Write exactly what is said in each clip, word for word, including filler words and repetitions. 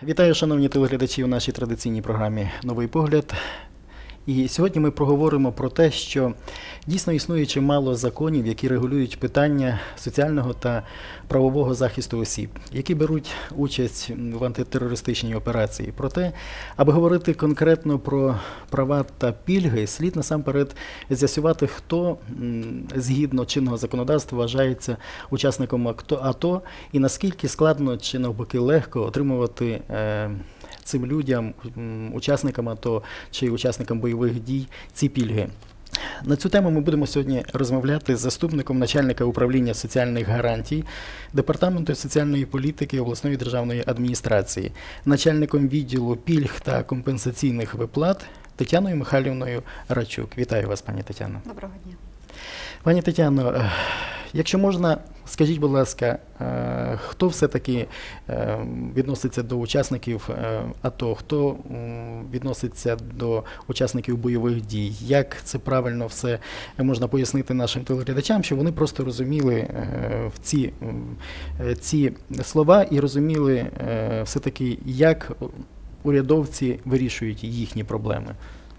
Вітаю, шановні телеглядачі, у нашій традиційній програмі «Новий погляд». І сьогодні ми проговоримо про те, що дійсно існує чимало законів, які регулюють питання соціального та правового захисту осіб, які беруть участь в антитерористичній операції. Проте, аби говорити конкретно про права та пільги, слід насамперед з'ясувати, хто згідно чинного законодавства вважається учасником АТО і наскільки складно чи навпаки легко отримувати цим людям, учасникам АТО чи учасникам бойових дій, ці пільги. На цю тему ми будемо сьогодні розмовляти з заступником начальника управління соціальних гарантій Департаменту соціальної політики обласної державної адміністрації, начальником відділу пільг та компенсаційних виплат Тетяною Михайлівною Рачук. Вітаю вас, пані Тетяно. Доброго дня. Пані Тетяно, якщо можна, скажіть, будь ласка, хто все-таки відноситься до учасників АТО, хто відноситься до учасників бойових дій? Як це правильно все можна пояснити нашим телеглядачам, щоб вони просто розуміли ці, ці слова і розуміли все-таки, як урядовці вирішують їхні проблеми?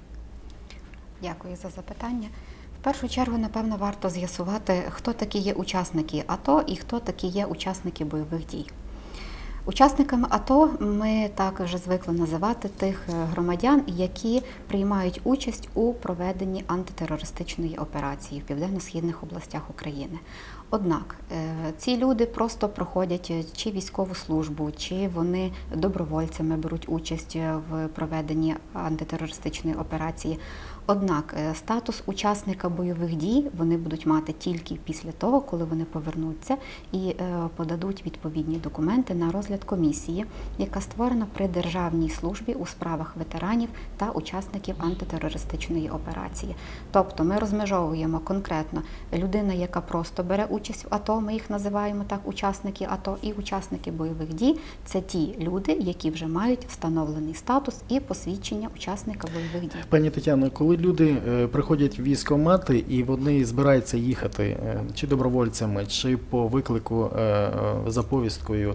Дякую за запитання. В першу чергу, напевно, варто з'ясувати, хто такі є учасники АТО і хто такі є учасники бойових дій. Учасниками АТО ми також звикли називати тих громадян, які приймають участь у проведенні антитерористичної операції в південно-східних областях України. Однак ці люди просто проходять чи військову службу, чи вони добровольцями беруть участь в проведенні антитерористичної операції. Однак статус учасника бойових дій вони будуть мати тільки після того, коли вони повернуться і подадуть відповідні документи на розгляд комісії, яка створена при Державній службі у справах ветеранів та учасників антитерористичної операції. Тобто ми розмежовуємо конкретно людина, яка просто бере участь в АТО, ми їх називаємо так, учасники АТО, і учасники бойових дій – це ті люди, які вже мають встановлений статус і посвідчення учасника бойових дій. Пані Тетяно, коли люди приходять в військкомати і вони збираються їхати чи добровольцями, чи по виклику за повісткою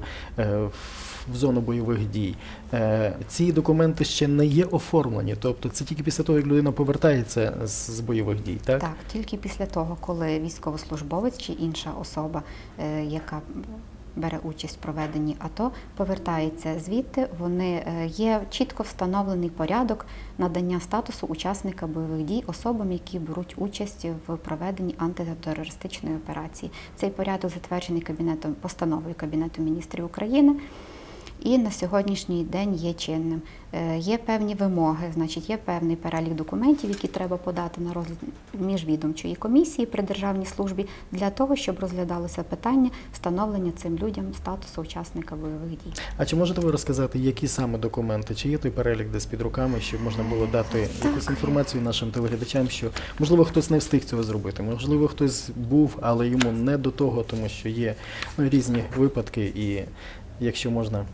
в зону бойових дій, ці документи ще не є оформлені, тобто це тільки після того, як людина повертається з бойових дій, так? Так, тільки після того, коли військовослужбовець чи інша особа, яка бере участь в проведенні АТО, повертається звідти, вони є чітко встановлений порядок надання статусу учасника бойових дій особам, які беруть участь в проведенні антитерористичної операції. Цей порядок затверджений Кабінетом, постановою Кабінету міністрів України і на сьогоднішній день є чинним. Є певні вимоги, значить, є певний перелік документів, які треба подати на розгляд міжвідомчої комісії при державній службі для того, щоб розглядалося питання встановлення цим людям статусу учасника бойових дій. А чи можете ви розказати, які саме документи? Чи є той перелік десь під руками, щоб можна було дати так. якусь інформацію нашим телеглядачам, що, можливо, хтось не встиг цього зробити, можливо, хтось був, але йому не до того, тому що є ну, різні випадки і, якщо можна...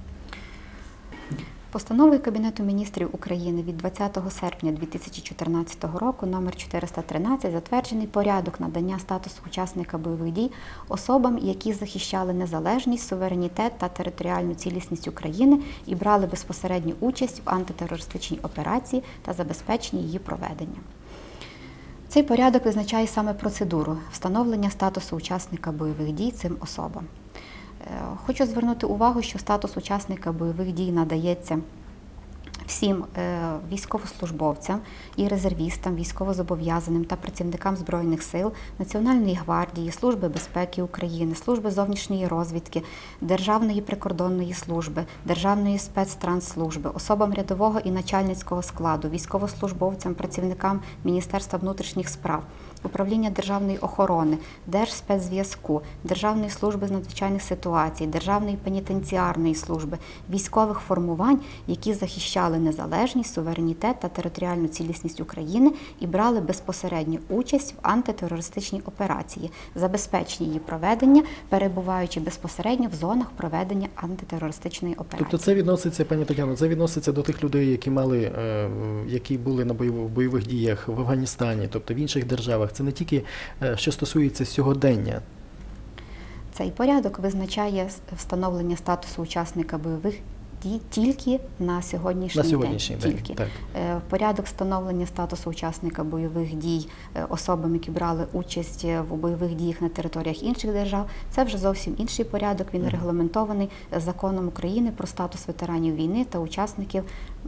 Постановою Кабінету міністрів України від двадцятого серпня дві тисячі чотирнадцятого року номер чотириста тринадцять затверджений порядок надання статусу учасника бойових дій особам, які захищали незалежність, суверенітет та територіальну цілісність України і брали безпосередню участь в антитерористичній операції та забезпеченні її проведення. Цей порядок визначає саме процедуру встановлення статусу учасника бойових дій цим особам. Хочу звернути увагу, що статус учасника бойових дій надається всім військовослужбовцям і резервістам, військовозобов'язаним та працівникам Збройних сил, Національної гвардії, Служби безпеки України, Служби зовнішньої розвідки, Державної прикордонної служби, Державної спецтрансслужби, особам рядового і начальницького складу, військовослужбовцям, працівникам Міністерства внутрішніх справ, Управління державної охорони, Держспецзв'язку, Державної служби з надзвичайних ситуацій, Державної пенітенціарної служби, військових формувань, які захищали незалежність, суверенітет та територіальну цілісність України і брали безпосередню участь в антитерористичній операції, забезпечення її проведення, перебуваючи безпосередньо в зонах проведення антитерористичної операції. Тобто це відноситься, пані Тетяно, це відноситься до тих людей, які мали, які були на бойових діях в Афганістані, тобто в інших державах. Це не тільки, що стосується сьогодення. Цей порядок визначає встановлення статусу учасника бойових ті- тільки на сьогоднішній, На сьогоднішній день, Тільки. так. Е, Порядок встановлення статусу учасника бойових дій е, особам, які брали участь е, в бойових діях на територіях інших держав, це вже зовсім інший порядок. Він регламентований е, законом України про статус ветеранів війни та учасників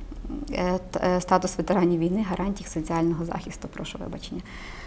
е, т- е, статус ветеранів війни, гарантій соціального захисту. Прошу вибачення.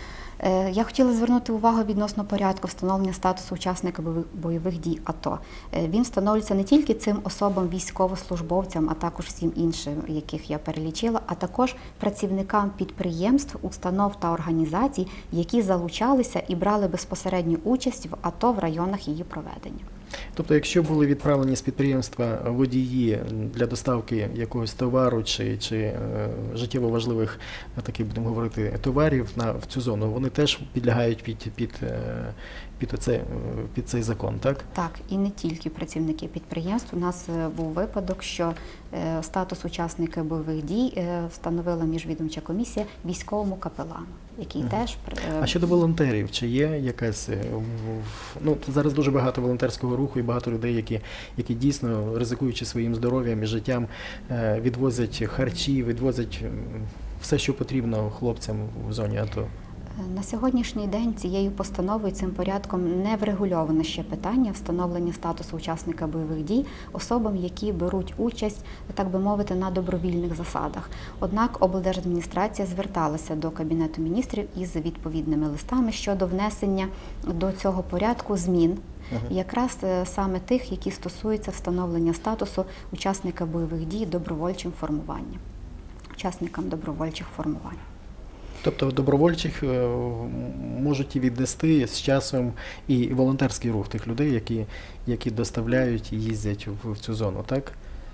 Е, Я хотіла звернути увагу відносно порядку встановлення статусу учасника бойових- бойових дій АТО. Е, Він встановлюється не тільки цим особам, військовослужбовцям, а також всім іншим, яких я перелічила, а також працівникам підприємств, установ та організацій, які залучалися і брали безпосередню участь в АТО в районах її проведення. Тобто, якщо були відправлені з підприємства водії для доставки якогось товару чи, чи е, життєво важливих, е, таких будемо говорити, товарів на в цю зону, вони теж підлягають під, під, е, під, оце, е, під цей закон, так? Так, і не тільки працівники підприємств. У нас е, був випадок, що е, статус учасника бойових дій е, встановила міжвідомча комісія військовому капелану, який Мгм. теж е, А щодо волонтерів, чи є якась е, в- ну зараз дуже багато волонтерського руху і багато людей, які, які дійсно ризикуючи своїм здоров'ям і життям, е, відвозять харчі, відвозять м, все, що потрібно хлопцям в зоні АТО. На сьогоднішній день цією постановою, цим порядком не врегульовано ще питання встановлення статусу учасника бойових дій особам, які беруть участь, так би мовити, на добровільних засадах. Однак облдержадміністрація зверталася до Кабінету міністрів із відповідними листами щодо внесення до цього порядку змін, Мгм. якраз е, саме тих, які стосуються встановлення статусу учасника бойових дій добровольчим формуванням, учасникам добровольчих формувань. Тобто добровольчих е, можуть і віднести з часом і волонтерський рух тих людей, які, які доставляють і їздять в, в цю зону, так?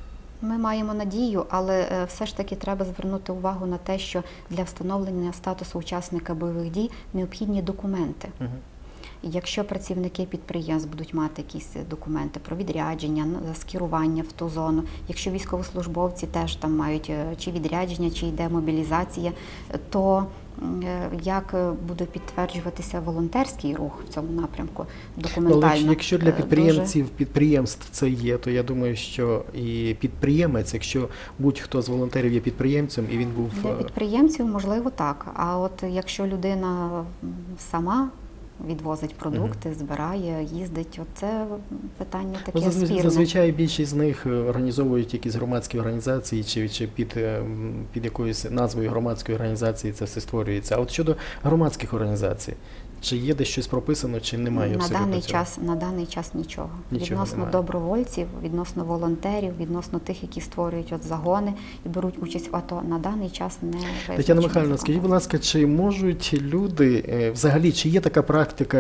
Ми маємо надію, але е, все ж таки треба звернути увагу на те, що для встановлення статусу учасника бойових дій необхідні документи. Угу. І якщо працівники підприємств будуть мати якісь документи про відрядження, н- скерування в ту зону, якщо військовослужбовці теж там мають е, чи відрядження, чи йде мобілізація, е, то м, е, як е, буде підтверджуватися волонтерський рух в цьому напрямку Ну, документально? але якщо для е, підприємців, підприємств це є, то я думаю, що і підприємець, якщо будь-хто з волонтерів є підприємцем, і він був Для е, підприємців, можливо, так. А от якщо людина м, сама відвозить продукти, збирає, їздить, оце питання ну, таке зазв- спірне. зазвичай більшість з них е, організовують якісь громадські організації, чи, чи під, е, м, під якоюсь назвою громадської організації це все створюється. А от щодо громадських організацій, чи є десь щось прописано, чи немає на абсолютно даний цього? час, на даний час нічого. Нічого відносно немає. добровольців, відносно волонтерів, відносно тих, які створюють от загони і беруть участь в АТО, на даний час не визначено. Тетяна Михайлівна, скажіть, законом. будь ласка, чи можуть люди, е, взагалі, чи є така практика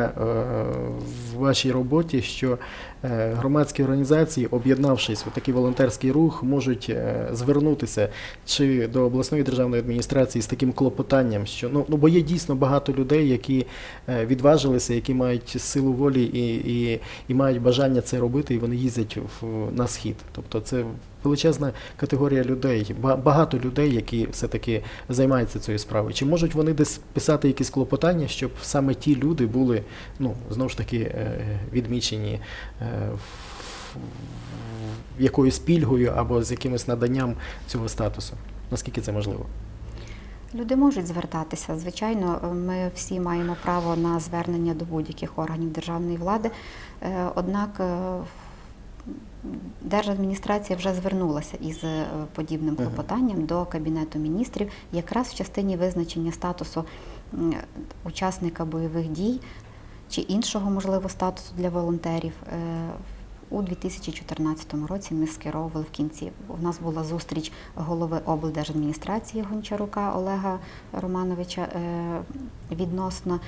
е, в вашій роботі, що е, громадські організації, об'єднавшись в такий волонтерський рух, можуть е, звернутися чи до обласної державної адміністрації з таким клопотанням, що ну, ну бо є дійсно багато людей, які е, відважилися, які мають силу волі і, і, і мають бажання це робити, і вони їздять в, на схід. Тобто це величезна категорія людей, ба- багато людей, які все-таки займаються цією справою. Чи можуть вони десь писати якісь клопотання, щоб саме ті люди були, ну, знову ж таки, е, відмічені е, в- в- якоюсь пільгою або з якимось наданням цього статусу? Наскільки це можливо? Люди можуть звертатися. Звичайно, ми всі маємо право на звернення до будь-яких органів державної влади. Е, Однак е, Держадміністрація вже звернулася із е, подібним Мгм. клопотанням до Кабінету міністрів якраз в частині визначення статусу м, учасника бойових дій чи іншого, можливо, статусу для волонтерів. Е, У дві тисячі чотирнадцятому році ми скеровували в кінці. У нас була зустріч голови облдержадміністрації Гончарука Олега Романовича е, відносно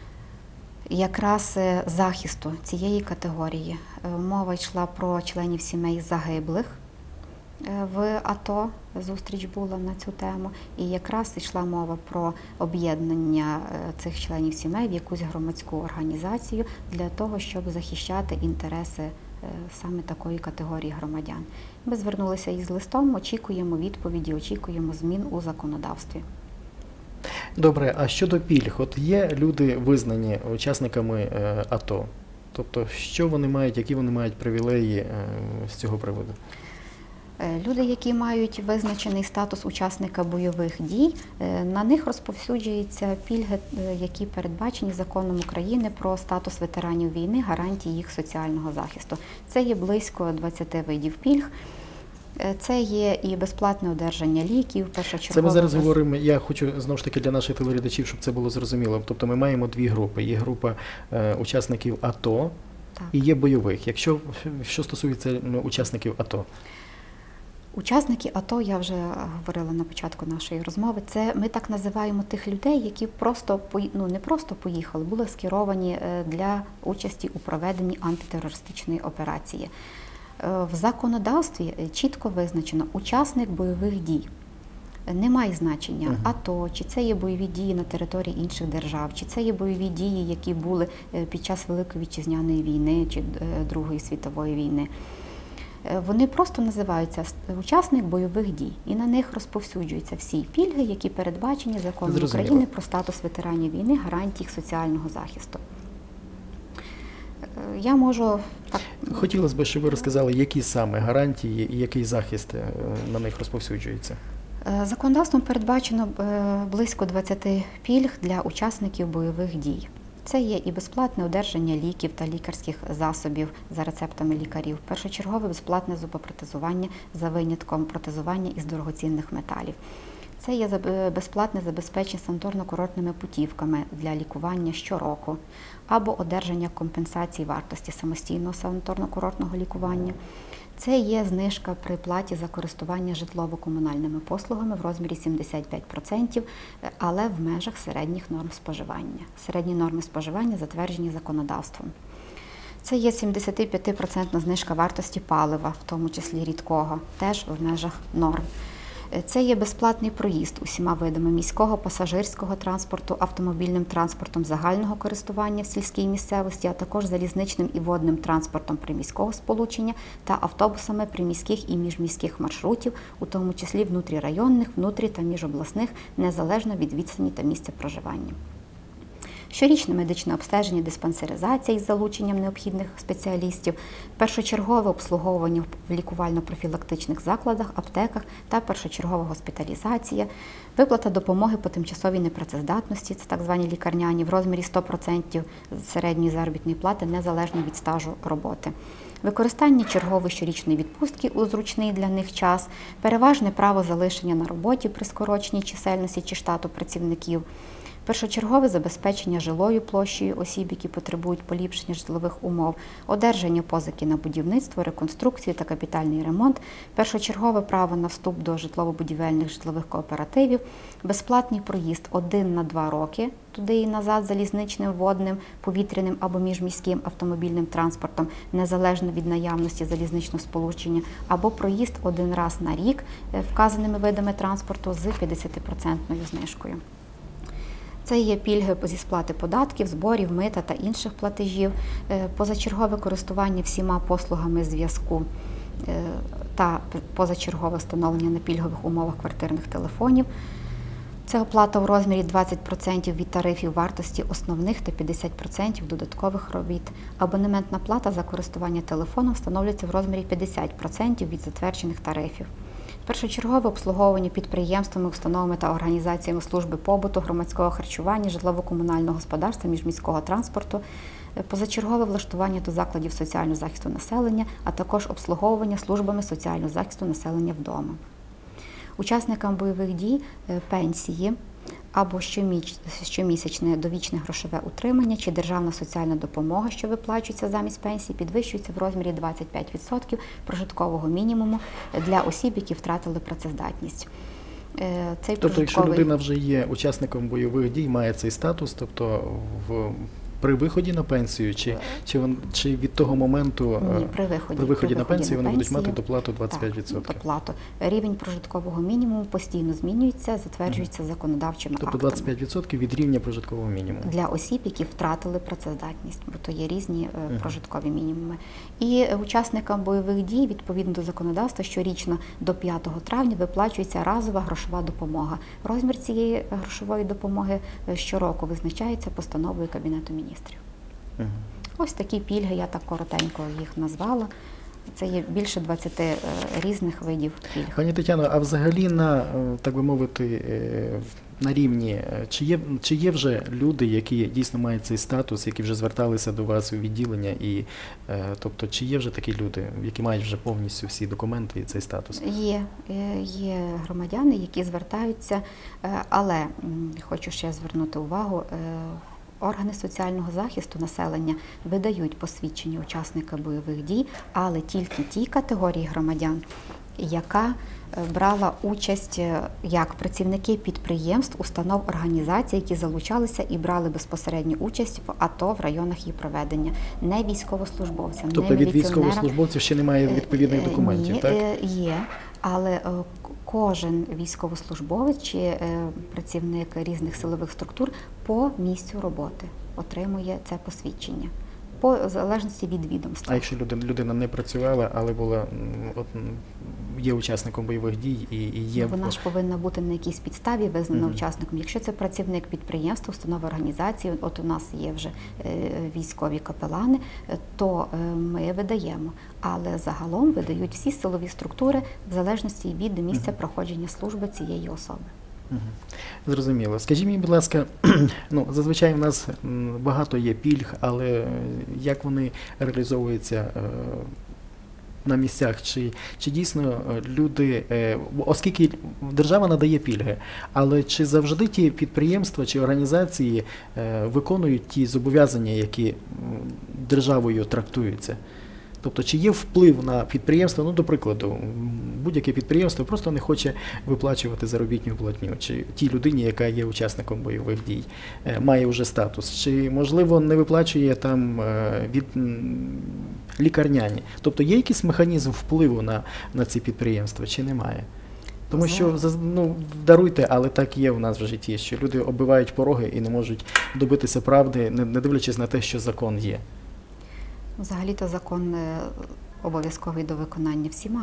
якраз е, захисту цієї категорії. Е, Мова йшла про членів сімей загиблих е, в АТО, зустріч була на цю тему, і якраз йшла мова про об'єднання е, цих членів сімей в якусь громадську організацію для того, щоб захищати інтереси е, саме такої категорії громадян. Ми звернулися із листом, очікуємо відповіді, очікуємо змін у законодавстві. Добре, а щодо пільг, от є люди визнані учасниками е, АТО. Тобто, що вони мають, які вони мають привілеї е, з цього приводу? Е, Люди, які мають визначений статус учасника бойових дій, е, на них розповсюджуються пільги, е, які передбачені законом України про статус ветеранів війни, гарантії їх соціального захисту. Це є близько двадцяти видів пільг. Е, Це є і безплатне одержання ліків, першочергове. Це ми зараз говоримо, я хочу знову ж таки для наших телеглядачів, щоб це було зрозуміло. Тобто ми маємо дві групи. Є група е, учасників АТО Так. і є бойових. Якщо що стосується ну, учасників АТО. Учасники АТО, я вже говорила на початку нашої розмови, це ми так називаємо тих людей, які просто пої- ну, не просто поїхали, були скеровані е, для участі у проведенні антитерористичної операції. Е, В законодавстві е, чітко визначено учасник бойових дій. Немає значення Мгм. АТО, чи це є бойові дії на території інших держав, чи це є бойові дії, які були е, під час Великої Вітчизняної війни чи е, Другої світової війни. Е, Вони просто називаються с- учасник бойових дій, і на них розповсюджуються всі пільги, які передбачені законом Зрозуміло. України про статус ветеранів війни, гарантії їх соціального захисту. Е, Я можу так Хотілося б, щоб ви розказали, які саме гарантії і який захист е, на них розповсюджується. Е, Законодавством передбачено е, близько двадцяти пільг для учасників бойових дій. Це є і безплатне одержання ліків та лікарських засобів за рецептами лікарів, першочергове безплатне зубопротезування за винятком протезування із дорогоцінних металів. Це є заб- безплатне забезпечення санаторно-курортними путівками для лікування щороку або одержання компенсації вартості самостійного санаторно-курортного лікування. Це є знижка при платі за користування житлово-комунальними послугами в розмірі сімдесят п'ять відсотків, але в межах середніх норм споживання. Середні норми споживання затверджені законодавством. Це є сімдесят п'ять відсотків знижка вартості палива, в тому числі рідкого, теж в межах норм. Це є безплатний проїзд усіма видами міського, пасажирського транспорту, автомобільним транспортом загального користування в сільській місцевості, а також залізничним і водним транспортом приміського сполучення та автобусами приміських і міжміських маршрутів, у тому числі внутрірайонних, внутрі та міжобласних, незалежно від відстані та місця проживання. Щорічне медичне обстеження, диспансеризація із залученням необхідних спеціалістів, першочергове обслуговування в лікувально-профілактичних закладах, аптеках та першочергова госпіталізація, виплата допомоги по тимчасовій непрацездатності, це так звані лікарняні, в розмірі сто відсотків середньої заробітної плати незалежно від стажу роботи. Використання чергової щорічної відпустки у зручний для них час, переважне право залишення на роботі при скороченій чисельності чи штату працівників, першочергове забезпечення жилою площею осіб, які потребують поліпшення житлових умов, одержання позики на будівництво, реконструкцію та капітальний ремонт, першочергове право на вступ до житлово-будівельних житлових кооперативів, безплатний проїзд один на два роки, туди і назад залізничним, водним, повітряним або міжміським автомобільним транспортом, незалежно від наявності залізничного сполучення, або проїзд один раз на рік е, вказаними видами транспорту з п'ятдесятипроцентною знижкою. Це є пільги зі сплати податків, зборів, мита та інших платежів, е, позачергове користування всіма послугами зв'язку е, та позачергове встановлення на пільгових умовах квартирних телефонів. Це оплата у розмірі двадцять відсотків від тарифів вартості основних та п'ятдесят відсотків додаткових робіт. Абонементна плата за користування телефоном встановлюється в розмірі п'ятдесят відсотків від затверджених тарифів. Першочергове обслуговування підприємствами, установами та організаціями служби побуту, громадського харчування, житлово-комунального господарства, міжміського транспорту, позачергове влаштування до закладів соціального захисту населення, а також обслуговування службами соціального захисту населення вдома. Учасникам бойових дій е, пенсії або щоміч- щомісячне довічне грошове утримання чи державна соціальна допомога, що виплачується замість пенсії, підвищується в розмірі двадцять п'ять відсотків прожиткового мінімуму для осіб, які втратили працездатність. Е, Цей Тобто, якщо прожитковий- людина вже є учасником бойових дій, має цей статус, тобто в при виході на пенсію, чи, чи, вон, чи від того моменту Ні, е, при виході, при виході на пенсію вони будуть пенсію, мати доплату двадцять п'ять відсотків? Так, доплату. Рівень прожиткового мінімуму постійно змінюється, затверджується законодавчими Тобто актами. двадцять п'ять відсотків від рівня прожиткового мінімуму. Для осіб, які втратили працездатність, бо то є різні е, Мгм. прожиткові мінімуми. І е, учасникам бойових дій, відповідно до законодавства, щорічно до п'ятого травня виплачується разова грошова допомога. Розмір цієї е, грошової допомоги е, щороку визначається постановою Кабінету міністрів. Мгм. Ось такі пільги, я так коротенько їх назвала. Це є більше двадцяти е, різних видів пільг. Пані Тетяно, а взагалі на, е, так би мовити, е, в- на рівні, е, чи є, чи є вже люди, які дійсно мають цей статус, які вже зверталися до вас у відділення, і, е, тобто, чи є вже такі люди, які мають вже повністю всі документи і цей статус? Є, е, є громадяни, які звертаються, е, але м, хочу ще звернути увагу, е, органи соціального захисту населення видають посвідчення учасника бойових дій, але тільки тій категорії громадян, яка е, брала участь е, як працівники підприємств, установ, організацій, які залучалися і брали безпосередню участь в АТО в районах її проведення, не військовослужбовцям, Тобто не від міліціонерам. військовослужбовців ще немає відповідних Е, е, документів, ні, так? е, Є, але е, к- кожен військовослужбовець чи е, працівник різних силових структур по місцю роботи отримує це посвідчення, по залежності від відомства. А якщо людина, людина не працювала, але була м, от, м, є учасником бойових дій і, і є Вона в- ж повинна бути на якійсь підставі визнана Мгм. учасником. Якщо це працівник підприємства, установи організації, от у нас є вже е, військові капелани, е, то е, ми видаємо. Але загалом видають всі силові структури в залежності від місця проходження служби цієї особи. Мгм. Зрозуміло. Скажіть мені, будь ласка, ну, зазвичай у нас м, багато є пільг, але е, як вони реалізовуються е, на місцях? Чи, чи дійсно е, люди, е, бо оскільки держава надає пільги, але чи завжди ті підприємства чи організації е, виконують ті зобов'язання, які м, державою трактуються? Тобто, чи є вплив на підприємство, ну, до прикладу, м, будь-яке підприємство просто не хоче виплачувати заробітну платню, чи тій людині, яка є учасником бойових дій, е, має вже статус, чи, можливо, не виплачує там е, від м, лікарняні. Тобто, є якийсь механізм впливу на, на ці підприємства, чи немає? Тому що, Знаю. заз- ну, даруйте, але так є в нас в житті, що люди оббивають пороги і не можуть добитися правди, не, не дивлячись на те, що закон є. Взагалі-то закон е, обов'язковий до виконання всіма.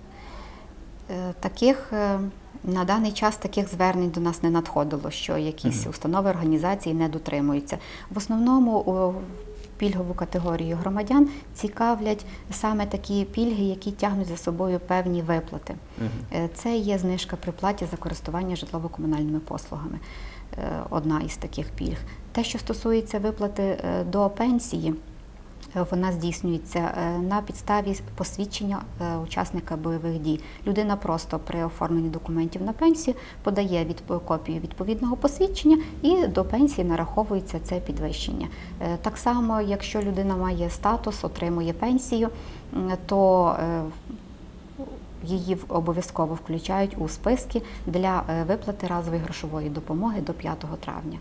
Е, Таких е, на даний час таких звернень до нас не надходило, що якісь Мгм. установи, організації не дотримуються. В основному у пільгову категорію громадян цікавлять саме такі пільги, які тягнуть за собою певні виплати. Мгм. Е, Це є знижка при платі за користування житлово-комунальними послугами. Е, Одна із таких пільг. Те, що стосується виплати е, до пенсії, е, вона здійснюється е, на підставі посвідчення е, учасника бойових дій. Людина просто при оформленні документів на пенсію подає від, копію відповідного посвідчення і до пенсії нараховується це підвищення. Е, Так само, якщо людина має статус, отримує пенсію, м, то е, її в- обов'язково включають у списки для е, виплати разової грошової допомоги до п'ятого травня.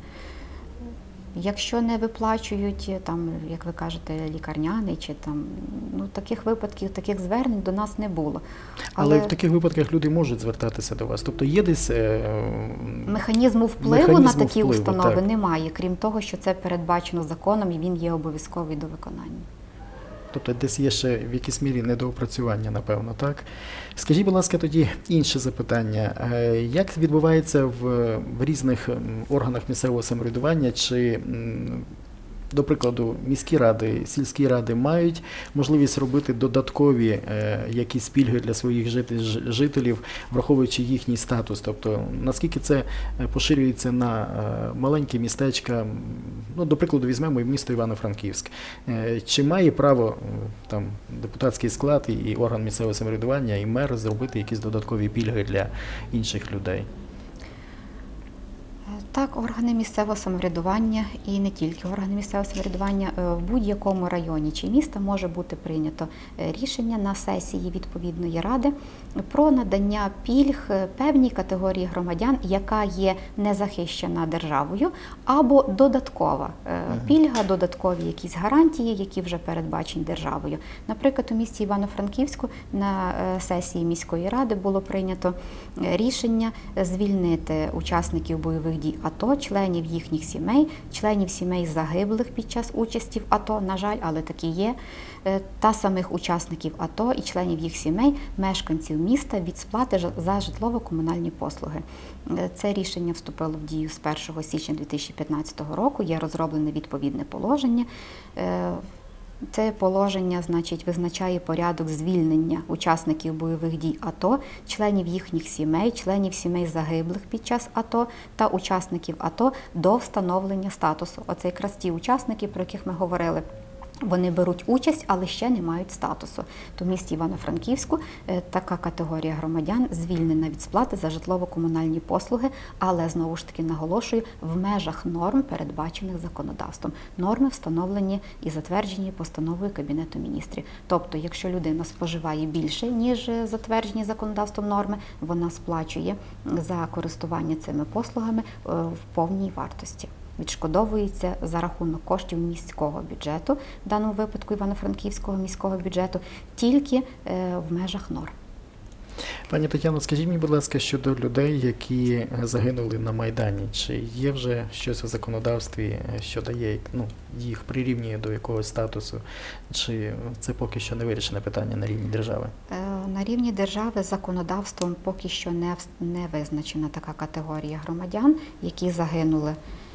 Якщо не виплачують, е, там, як ви кажете, лікарняний чи там, ну, таких випадків, таких звернень до нас не було. Але в таких випадках люди можуть звертатися до вас. Тобто є десь е, механізму впливу механізму на такі впливу, установи так. немає, крім того, що це передбачено законом і він є обов'язковий до виконання. Тобто десь є ще в якійсь мірі недоопрацювання, напевно, так? Скажіть, будь ласка, тоді інше запитання. Е, Як відбувається в, в різних м, органах місцевого самоврядування, чи, м, до прикладу, міські ради, сільські ради мають можливість робити додаткові е, якісь пільги для своїх жити- ж- жителів, враховуючи їхній статус? Тобто, наскільки це е, поширюється на е, маленькі містечка, м, ну, до прикладу, візьмемо і місто Івано-Франківськ. Е, Чи має право е, там депутатський склад і, і орган місцевого самоврядування, і мер зробити якісь додаткові пільги для інших людей? Так, органи місцевого самоврядування і не тільки органи місцевого самоврядування е, в будь-якому районі чи міста може бути прийнято е, рішення на сесії відповідної ради про надання пільг е, певній категорії громадян, яка є незахищена державою, або додаткова е, пільга, додаткові якісь гарантії, які вже передбачені державою. Наприклад, у місті Івано-Франківську на е, сесії міської ради було прийнято е, рішення звільнити учасників бойових дій АТО, членів їхніх сімей, членів сімей загиблих під час участі в АТО, на жаль, але такі є, е, та самих учасників АТО і членів їх сімей, мешканців міста від сплати жа- за житлово-комунальні послуги. Е, Це рішення вступило в дію з першого січня дві тисячі п'ятнадцятого року, є розроблене відповідне положення. Е, Це положення, значить, визначає порядок звільнення учасників бойових дій АТО, членів їхніх сімей, членів сімей загиблих під час АТО та учасників АТО до встановлення статусу. Оце якраз ті учасники, про яких ми говорили. Вони беруть участь, але ще не мають статусу. То в місті Івано-Франківську така категорія громадян звільнена від сплати за житлово-комунальні послуги, але, знову ж таки, наголошую, в межах норм, передбачених законодавством. Норми встановлені і затверджені постановою Кабінету міністрів. Тобто, якщо людина споживає більше, ніж затверджені законодавством норми, вона сплачує за користування цими послугами в повній вартості. Відшкодовується за рахунок коштів міського бюджету, в даному випадку Івано-Франківського міського бюджету, тільки в межах норм. Пані Тетяно, скажіть мені, будь ласка, щодо людей, які загинули на Майдані, чи є вже щось у законодавстві, що дає, ну, їх прирівнює до якогось статусу, чи це поки що не вирішене питання на рівні держави? На рівні держави законодавством поки що не, не визначена така категорія громадян, які загинули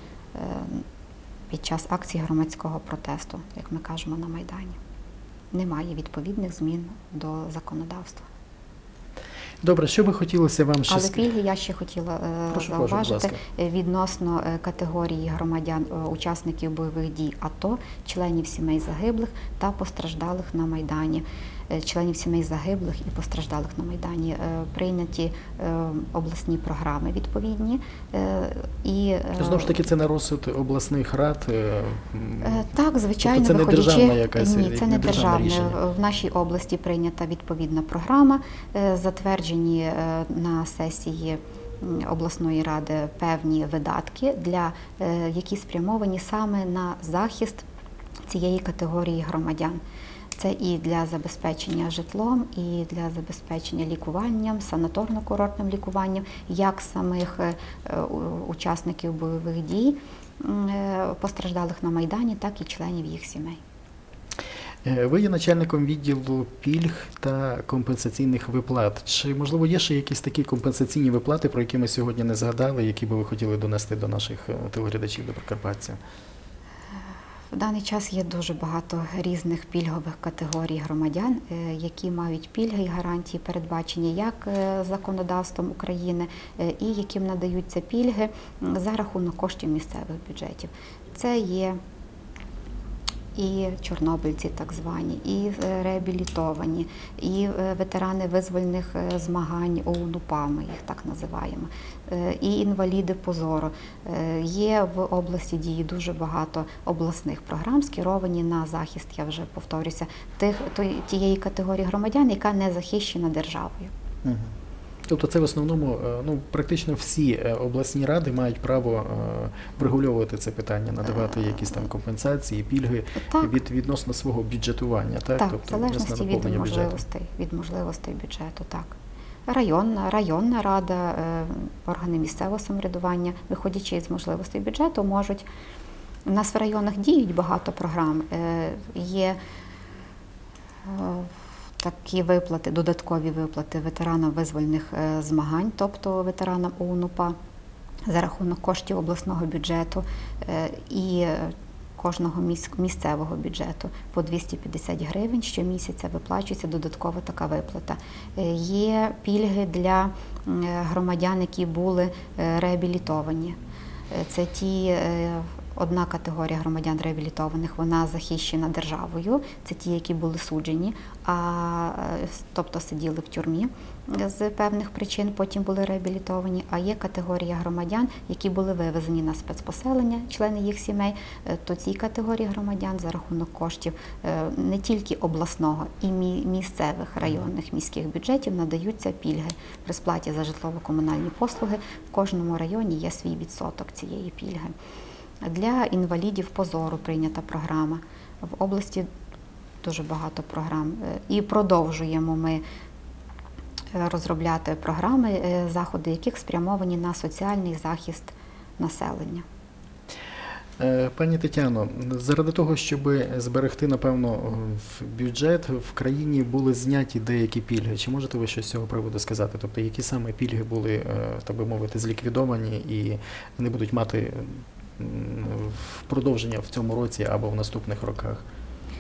під час акції громадського протесту, як ми кажемо, на Майдані. Немає відповідних змін до законодавства. Добре, що би хотілося вам ще... Але пільги я ще хотіла прошу, зауважити прошу, відносно категорії громадян, учасників бойових дій АТО, членів сімей загиблих та постраждалих на Майдані. Членів сімей загиблих і постраждалих на Майдані прийняті обласні програми відповідні. І, знову ж таки, це на розсуд обласних рад? Так, звичайно. Тобто це не виходячи... державна якась? Ні, це не державне. Рішення. В нашій області прийнята відповідна програма, затверджені на сесії обласної ради певні видатки, для, які спрямовані саме на захист цієї категорії громадян. Це і для забезпечення житлом, і для забезпечення лікуванням, санаторно-курортним лікуванням, як самих учасників бойових дій, постраждалих на Майдані, так і членів їх сімей. Ви є начальником відділу пільг та компенсаційних виплат. Чи, можливо, є ще якісь такі компенсаційні виплати, про які ми сьогодні не згадали, які би ви хотіли донести до наших телеглядачів, до прикарпатців? В даний час є дуже багато різних пільгових категорій громадян, які мають пільги і гарантії, передбачені як законодавством України, і яким надаються пільги за рахунок коштів місцевих бюджетів. Це є і чорнобильці так звані, і реабілітовані, і ветерани визвольних змагань ОУН-УПА, ми їх так називаємо, і інваліди позору. Є в області дії дуже багато обласних програм, скеровані на захист, я вже повторюся, тих, тієї категорії громадян, яка не захищена державою. Угу. Тобто це в основному, ну, практично всі обласні ради мають право врегульовувати це питання, надавати якісь там компенсації, пільги від, відносно свого бюджетування, так? Так, тобто, в залежності від можливостей, від можливостей бюджету, так. Районна, районна рада, органи місцевого самоврядування, виходячи з можливостей бюджету, можуть... У нас в районах діють багато програм, є... такі виплати, додаткові виплати ветеранам визвольних змагань, тобто ветеранам ОУН-УПА, за рахунок коштів обласного бюджету і кожного місцевого бюджету по двісті п'ятдесят гривень щомісяця виплачується додаткова така виплата. Є пільги для громадян, які були реабілітовані. Це ті... Одна категорія громадян реабілітованих, вона захищена державою, це ті, які були суджені, а, тобто сиділи в тюрмі з певних причин, потім були реабілітовані, а є категорія громадян, які були вивезені на спецпоселення, члени їх сімей, то цій категорії громадян за рахунок коштів не тільки обласного, і місцевих районних міських бюджетів надаються пільги при сплаті за житлово-комунальні послуги. В кожному районі є свій відсоток цієї пільги. Для інвалідів позору прийнята програма. В області дуже багато програм. І продовжуємо ми розробляти програми, заходи яких спрямовані на соціальний захист населення. Пані Тетяно, заради того, щоб зберегти, напевно, в бюджет, в країні були зняті деякі пільги. Чи можете ви щось з цього приводу сказати? Тобто, які саме пільги були, так би мовити, зліквідовані і не будуть мати в продовження в цьому році або в наступних роках?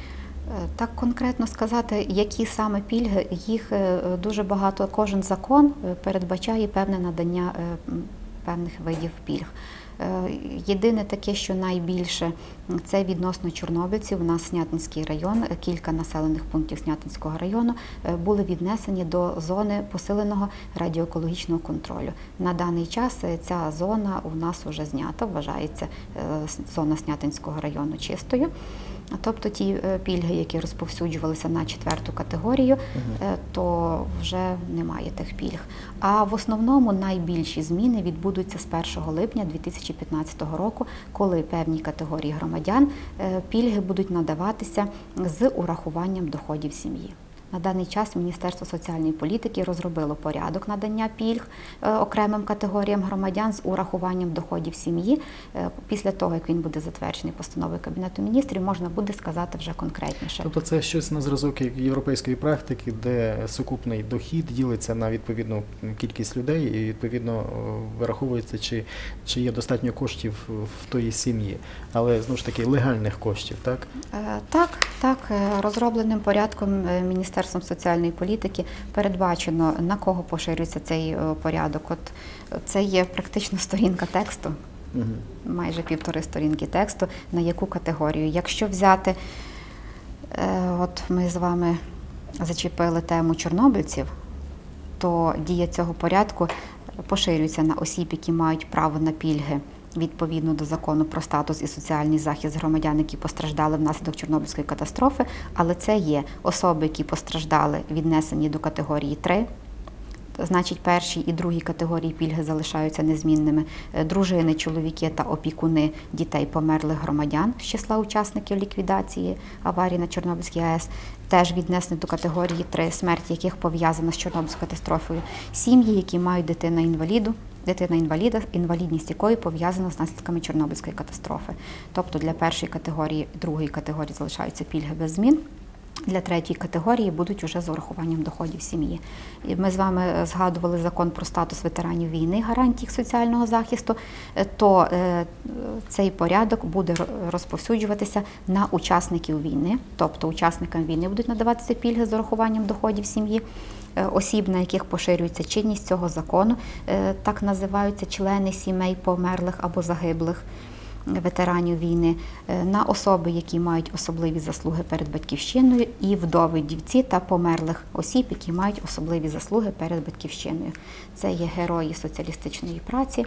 Так конкретно сказати, які саме пільги, їх е, дуже багато. Кожен закон е, передбачає певне надання е, м, певних видів пільг. Е, Єдине таке, що найбільше, м, це відносно чорнобильців. У нас Снятинський район, е, кілька населених пунктів Снятинського району е, були віднесені до зони посиленого радіоекологічного контролю. На даний час е, ця зона у нас вже знята, вважається е, с- зона Снятинського району чистою. Тобто ті е, пільги, які розповсюджувалися на четверту категорію, е, то вже немає тих пільг. А в основному найбільші зміни відбудуться з першого липня дві тисячі п'ятнадцятого року, коли певній категорії громадян е, пільги будуть надаватися з урахуванням доходів сім'ї. На даний час Міністерство соціальної політики розробило порядок надання пільг е, окремим категоріям громадян з урахуванням доходів сім'ї. Е, Після того, як він буде затверджений постановою Кабінету міністрів, можна буде сказати вже конкретніше. Тобто це щось на зразок європейської практики, де сукупний дохід ділиться на відповідну кількість людей і відповідно о, вираховується, чи, чи є достатньо коштів в тої сім'ї. Але знову ж таки легальних коштів, так? Е, Так, так, е, розробленим порядком е, Міністерством соціальної політики передбачено, на кого поширюється цей е, порядок. От е, це є практично сторінка тексту, Угу. майже півтори сторінки тексту, на яку категорію. Якщо взяти, е, от ми з вами зачепили тему чорнобильців, то дія цього порядку поширюється на осіб, які мають право на пільги відповідно до закону про статус і соціальний захист громадян, які постраждали внаслідок Чорнобильської катастрофи, але це є особи, які постраждали, віднесені до категорії три. Значить, першій і другій категорії пільги залишаються незмінними. Е, Дружини, чоловіки та опікуни дітей померлих громадян з числа учасників ліквідації аварії на Чорнобильській АЕС теж віднесені до категорії три, смерть яких пов'язана з Чорнобильською катастрофою. Сім'ї, які мають дитину-інваліду, дитина-інваліда, інвалідність якої пов'язана з наслідками Чорнобильської катастрофи. Тобто для першої категорії, другої категорії залишаються пільги без змін. Для третьої категорії будуть уже з урахуванням доходів сім'ї. І Ми з вами згадували закон про статус ветеранів війни, гарантій їх соціального захисту, е, то е, цей порядок буде ро- розповсюджуватися на учасників війни, тобто учасникам війни будуть надаватися пільги з урахуванням доходів сім'ї, е, осіб, на яких поширюється чинність цього закону, е, так називаються члени сімей померлих або загиблих ветеранів війни, е, на особи, які мають особливі заслуги перед батьківщиною, і вдови, дівці та померлих осіб, які мають особливі заслуги перед батьківщиною. Це є герої соціалістичної праці,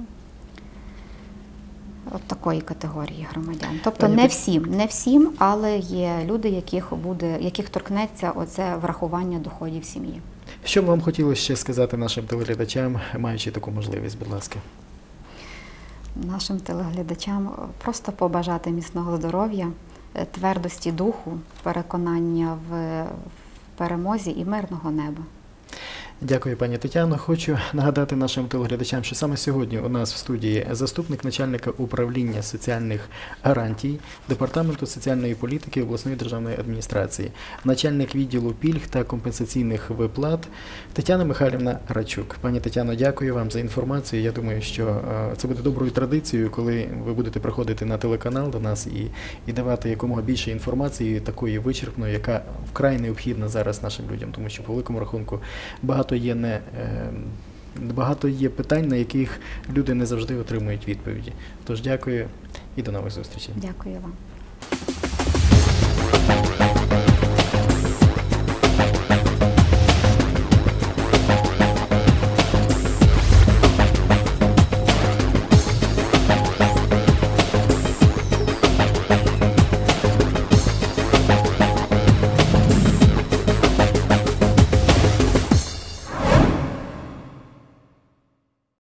от такої категорії громадян. Тобто Пані не Тет- всім, не всім, але є люди, яких буде, яких торкнеться оце врахування доходів сім'ї. Що б вам хотілося ще сказати нашим телеглядачам, маючи таку можливість, будь ласка? Нашим телеглядачам просто побажати міцного здоров'я, е, твердості духу, переконання в в перемозі і мирного неба. Дякую, пані Тетяно. Хочу нагадати нашим телеглядачам, що саме сьогодні у нас в студії заступник начальника управління соціальних гарантій Департаменту соціальної політики обласної державної адміністрації, начальник відділу пільг та компенсаційних виплат Тетяна Михайлівна Рачук. Пані Тетяно, дякую вам за інформацію. Я думаю, що е, це буде доброю традицією, коли ви будете приходити на телеканал до нас і, і давати якомога більше інформації, такої вичерпної, яка вкрай необхідна зараз нашим людям, тому що по великому рахунку багато є не е, багато є питань, на яких люди не завжди отримують відповіді. Тож дякую і до нових зустрічей. Дякую вам.